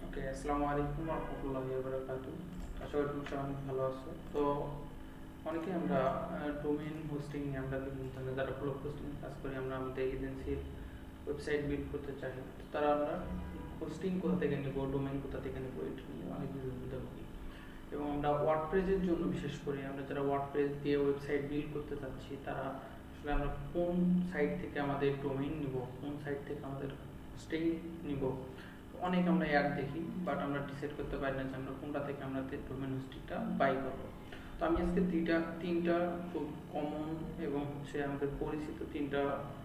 ওকে, আসসালামু আলাইকুম ওয়া রাহমাতুল্লাহি ওয়া বারাকাতুহু। আশা করি তোমরা অনেক ভালো আছো। তো অনেকে আমরা ডোমেইন হোস্টিং নিয়ে আমরা বিভিন্ন ধরনের যারা ব্লগ হোস্টিং কাজ করি, আমরা আমাদের এজেন্সির ওয়েবসাইট বিল্ড করতে চাই। তো তারা আমরা হোস্টিং কোথা থেকে নেব, ডোমেইন কোথা থেকে নেব, এটা নিয়ে অনেক বিভ্রান্ত ভুগি। এবং আমরা ওয়ার্ডপ্রেসের জন্য বিশেষ করে আমরা যারা ওয়ার্ডপ্রেস দিয়ে ওয়েবসাইট বিল্ড করতে চাচ্ছি, তারা আসলে আমরা কোন সাইট থেকে আমাদের ডোমেইন নিব, কোন সাইট থেকে আমাদের হোস্টিং নিব, অনেক আমরা অ্যাড দেখি, বাট আমরা ডিসাইড করতে পারি না যে আমরা কোনটা থেকে আমরা ডোমেইন হোস্টিংটা বাই করব। তো আমি আজকে তিনটা খুব কমন এবং হচ্ছে আমাদের পরিচিত তিনটা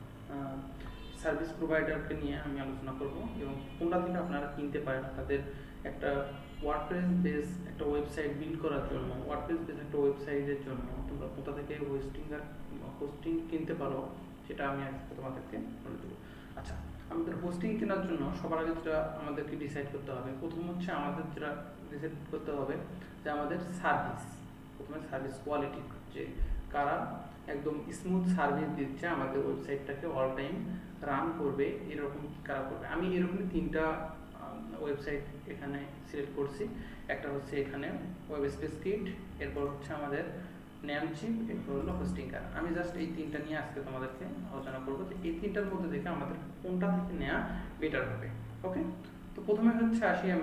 সার্ভিস প্রোভাইডারকে নিয়ে আমি আলোচনা করব এবং কোনটা থেকে আপনারা কিনতে পারেন আপনাদের একটা ওয়ার্ডপ্রেস বেস একটা ওয়েবসাইট বিল্ড করার জন্য, ওয়ার্ডপ্রেস বেস একটা ওয়েবসাইটের জন্য তোমরা কোথা থেকে হোস্টিং কিনতে পারো, সেটা আমি আজকে তোমাদেরকে বলে দেবো। আচ্ছা, আমাদের হোস্টিং কেনার জন্য সবার আগে যেটা আমাদেরকে ডিসাইড করতে হবে, প্রথম হচ্ছে আমাদের যেটা ডিসাইড করতে হবে যে আমাদের সার্ভিস, প্রথমে সার্ভিস কোয়ালিটি, যে কারা একদম স্মুথ সার্ভিস দিচ্ছে আমাদের ওয়েবসাইটটাকে অল টাইম রান করবে, এরকম কারা করবে। আমি এরকমই তিনটা ওয়েবসাইট এখানে সিলেক্ট করছি। একটা হচ্ছে এখানে ওয়েবস্পেসকিট, এরপর হচ্ছে আমাদের নেমচিপ, এরপর হলো হোস্টিংকার। আমি জাস্ট এই তিনটা নিয়ে আজকে তোমাদেরকে আলোচনা করবো যে এই তিনটার মধ্যে থেকে আমাদের কোনটা থেকে নেওয়া বেটার হবে। ওকে, তো প্রথমে হচ্ছে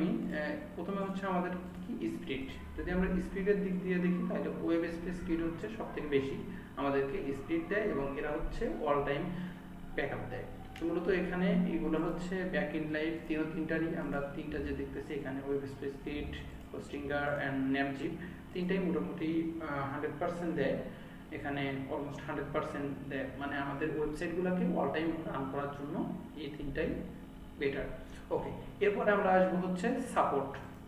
আমাদের কি স্পিড। যদি আমরা স্পিডের দিক দিয়ে দেখি তাহলে ওয়েবস্পেসকিট হচ্ছে সব থেকে বেশি আমাদেরকে স্পিড দেয় এবং এরা হচ্ছে অল টাইম ব্যাকআপ দেয়। মূলত এখানে এগুলো হচ্ছে ব্যাক ইন লাইভ তিনটারই আমরা তিনটা যে দেখতেছি এখানে ওয়েবস্পেসকিট, হোস্টিংকার অ্যান্ড নেমচিপ তিনটাই মোটামুটি 100% দেয়। এখানে অলমোস্ট 100% দেয়, মানে আমাদের ওয়েবসাইটগুলোকে অল টাইম রান করার জন্য এই তিনটাই বেটার। ওকে, এরপরে আমরা আসবো হচ্ছে সাপোর্ট,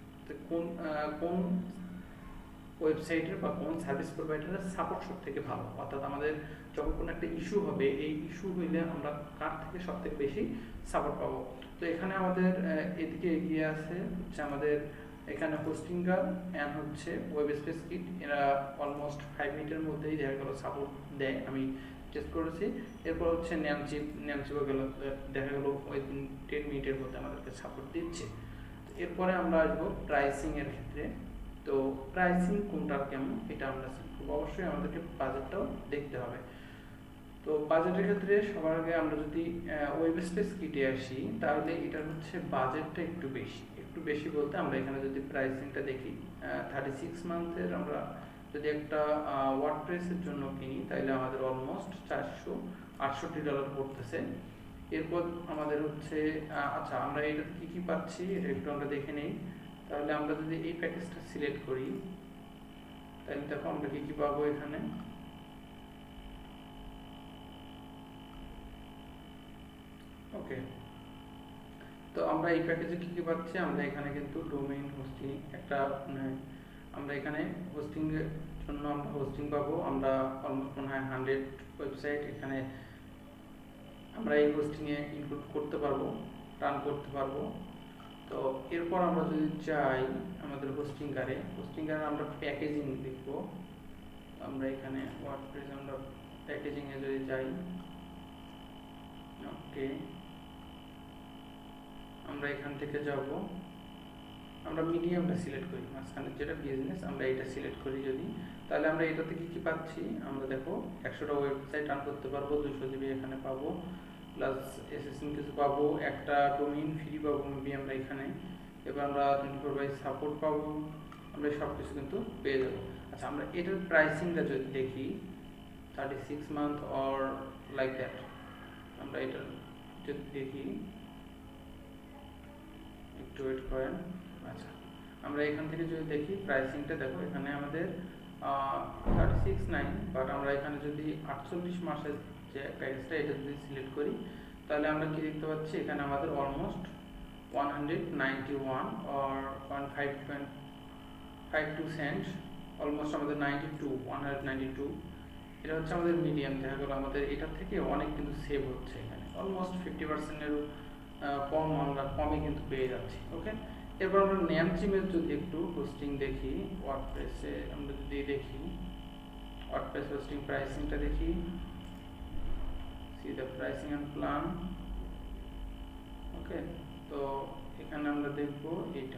কোন ওয়েবসাইটের বা কোন সার্ভিস প্রোভাইডারের সাপোর্ট সব থেকে ভালো, অর্থাৎ আমাদের যখন কোনো একটা ইস্যু হবে, এই ইস্যু হইলে আমরা কার থেকে সব থেকে বেশি সাপোর্ট পাবো। তো এখানে আমাদের এদিকে এগিয়ে আছে হচ্ছে আমাদের এখানে হোস্টিংকার অ্যান্ড হচ্ছে ওয়েবস্পেসকিট, এরা অলমোস্ট 5 মিনিটের মধ্যেই দেখা গেল সাপোর্ট দেয়, আমি টেস্ট করেছি। এরপর হচ্ছে নেমচিপও গেল, দেখা গেল ওই 10 মিনিটের মধ্যে আমাদেরকে সাপোর্ট দিচ্ছে। এরপরে আমরা আসবো প্রাইসিং এর ক্ষেত্রে। তো প্রাইসিং কোনটা কেমন এটা আমরা অবশ্যই আমাদেরকে বাজেটটাও দেখতে হবে। তো বাজেটের ক্ষেত্রে সবার আগে আমরা যদি ওয়েবস্পেসকিটে আসি, তাহলে এটা হচ্ছে বাজেটটা একটু বেশি বলতে আমরা এখানে যদি প্রাইসিংটা দেখি 36 মান্থের আমরা যদি একটা ওয়ার্ডপ্রেসের জন্য কিনি তাহলে আমাদের অলমোস্ট $468 পড়তেছে। এরপর আমাদের হচ্ছে আচ্ছা, আমরা এটাতে কি পাচ্ছি এটা একটু আমরা দেখে নেই। তাহলে আমরা যদি এই প্যাকেজটা সিলেক্ট করি তাহলে দেখো আমরা কি পাবো এখানে। ওকে, তো আমরা এই প্যাকেজে কি পাচ্ছি, আমরা এখানে কিন্তু ডোমেইন হোস্টিং একটা আমরা এখানে হোস্টিং এর জন্য আমরা হোস্টিং পাবো, আমরা অলমোস্ট মনে হয় 100 ওয়েবসাইট এখানে আমরা এই হোস্টিংয়ে ইনক্লুড করতে পারবো, রান করতে পারবো। তো এরপর আমরা যদি চাই আমাদের হোস্টিংকারে আমরা প্যাকেজিং দেখব। আমরা এখানে ওয়ার্ডপ্রেস আমরা প্যাকেজিংয়ে যদি যাই, ওকে, আমরা এখান থেকে যাব, আমরা মিডিয়ামটা সিলেক্ট করি, মাঝখানে যেটা বিজনেস আমরা এটা সিলেক্ট করি যদি, তাহলে আমরা এটাতে কি পাচ্ছি, আমরা দেখো 100টা ওয়েবসাইট রান করতে পারবো, 200 জিবি এখানে পাবো, প্লাস এসএসএম কিছু পাবো, একটা ডোমেইন ফ্রি পাবো মেবি আমরা এখানে, এবার আমরা 24/7 সাপোর্ট পাবো, আমরা সব কিছু কিন্তু পেয়ে যাবো। আচ্ছা, আমরা এটার প্রাইসিংটা যদি দেখি 36 মান্থ অর লাইক দ্যাট, আমরা এটা যদি দেখি, একটু ওয়েট করেন। আচ্ছা, আমরা এখান থেকে যদি দেখি প্রাইসিংটা দেখো এখানে আমাদের 36.9, বাট আমরা এখানে যদি 48 মাসের যে প্যাকেজটা এটা যদি সিলেক্ট করি তাহলে আমরা কি দেখতে পাচ্ছি, এখানে আমাদের অলমোস্ট 191 অর 1.52 সেন্ট, অলমোস্ট আমাদের 192। এটা হচ্ছে আমাদের মিডিয়াম, দেখা গেল আমাদের এটার থেকে অনেক কিন্তু সেভ হচ্ছে, এখানে অলমোস্ট 50%-এরও আমরা কমে কিন্তু পেয়ে যাচ্ছি। ওকে, এরপর আমরা নেমচিপের যদি একটু হোস্টিং দেখি, ওয়ার্ডপ্রেসে আমরা যদি দেখি ওয়ার্ডপ্রেস হোস্টিং প্রাইসিংটা দেখি, see the pricing and plan. Okay, তো এখানে আমরা দেখব এটা।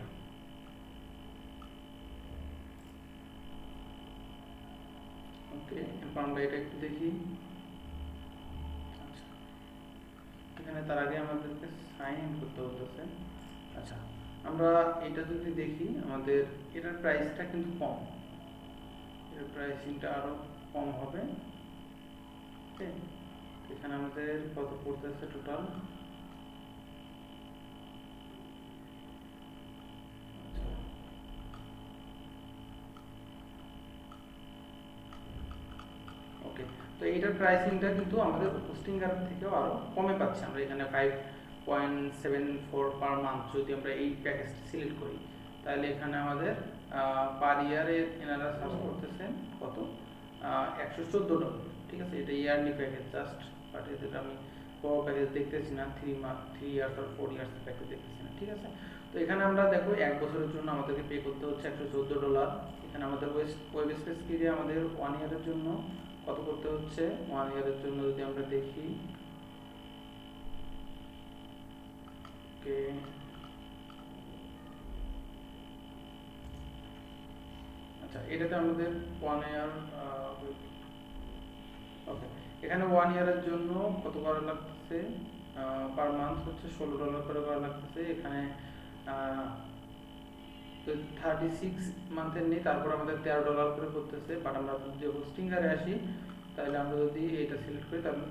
ওকে, এরপর আমরা এটা একটু দেখি। আচ্ছা, এখানে তার আগে আমাদেরকে সাইন ইন করতে হতেছে। আচ্ছা, আমরা এটা যদি দেখি, আমাদের এটার প্রাইসটা কিন্তু কম, এর প্রাইসিংটা আরো কম হবে। ওকে, এখানে আমাদের কত পড়তেছে টোটাল। ওকে, তো এইটার প্রাইসিংটা কিন্তু আমাদের হোস্টিংগার থেকেও আরো কমে পাচ্ছি আমরা। এখানে 5.74 পার মান্থ যদি আমরা এই প্যাকেজটা সিলেক্ট করি, তাহলে এখানে আমাদের পার ইয়ারে এনারা চার্জ করতেছেন কত, $114। ঠিক আছে, এটা ইয়ারলি প্যাকেজ জাস্ট, বাট এটা আমি বড় প্যাকেজ দেখতেছি না, 3 ইয়ার্স আর 4 ইয়ার্স প্যাকেজ দেখতেছি না। ঠিক আছে, তো এখানে আমরা দেখো 1 বছরের জন্য আমাদেরকে পে করতে হচ্ছে $114। এখানে আমাদের ওয়েবস্পেসকিটে আমাদের 1 ইয়ারের জন্য কত করতে হচ্ছে, 1 ইয়ারের জন্য যদি আমরা দেখি, ওকে, আচ্ছা, এটাতে আমাদের 1 ইয়ার, ওকে, এখানে 1 ইয়ারের জন্য কত করা লাগতেছে, পার মান্থ হচ্ছে $16 করে করা লাগতেছে। এখানে 36 মান্থের নেই, তারপর আমাদের $13 করে করতেছে। বাট আমরা যদি হোস্টিংগারে আসি, তাহলে আমরা যদি এটা সিলেক্ট করি, তাহলে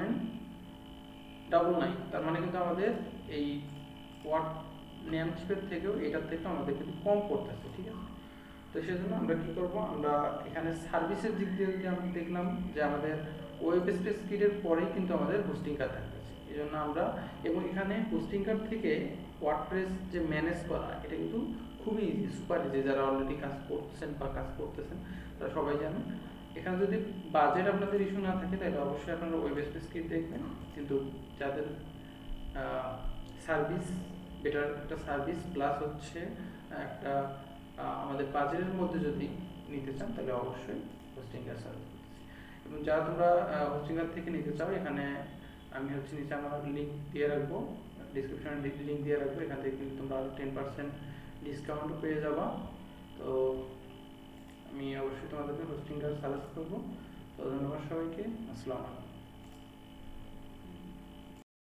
3.99, তার মানে কিন্তু আমাদের এই ওয়ার্ড নেমস্পেস থেকেও এটার থেকে আমাদের কিন্তু কম পড়তেছে। ঠিক আছে, তো সেজন্য আমরা কি করব, আমরা এখানে সার্ভিসের দিক দিয়ে যদি আমরা দেখলাম যে আমাদের ওয়েবস্পেসকিটের পরেই কিন্তু আমাদের হোস্টিং কার্ড থাকতেছে, এই জন্য আমরা, এবং এখানে হোস্টিং কার্ড থেকে ওয়ার্ডপ্রেস যে ম্যানেজ করা, এটা কিন্তু খুবই ইজি, সুপার ইজি। যারা অলরেডি কাজ করছেন বা কাজ করতেছেন তারা সবাই জানেন। এখানে যদি বাজেট আপনাদের ইস্যু না থাকে, তাহলে অবশ্যই আপনারা ওয়েবস্পেসকিট দেখবেন। কিন্তু যাদের সার্ভিস, বেটার একটা সার্ভিস প্লাস হচ্ছে একটা আমাদের বাজেটের মধ্যে যদি নিতে চান, তাহলে অবশ্যই হোস্টিংয়ের সার্ভিস। এবং যারা তোমরা হোস্টিংয়ের থেকে নিতে চাও, এখানে আমি হচ্ছে নিচে আমার লিঙ্ক দিয়ে রাখবো, ডিসক্রিপশনে লিঙ্ক দিয়ে রাখবো, এখান থেকে কিন্তু তোমরা আরো 10% ডিসকাউন্ট পেয়ে যাবা। তো আমি অবশ্যই তোমাদেরকে হোস্টিংটা সাজেস্ট করবো। তো ধন্যবাদ সবাইকে, আসসালামু আলাইকুম।